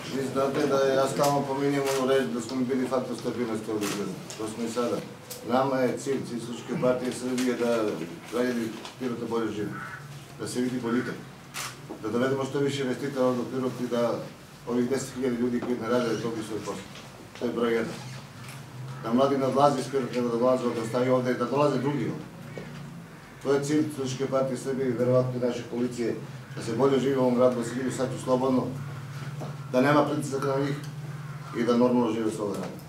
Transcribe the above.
Vi znate da ja stalno pominjem onu reč da smo mi bili faktor stabilnosti ovdje grada. To smo i sada. Nama je cilj Socijalističke partije Srbije da građani Pirota bolje žive, da se vidi boljitak, da dovedemo što više investitora ovdje u Pirot i da ovih 10.000 ljudi koji ne rade dobiju svoj posao. To je broj jedan. Da mladi ne odlaze iz Pirota, da dolaze ovdje, da ostaju ovdje, da dolaze drugi ovdje. To je cilj Socijalističke partije Srbije i verovatno i naše koalicije, da se bolje žive u ovom gradu, da se živi sad slobodno, da nema pritisak na njih i da normalno žive svoga rada.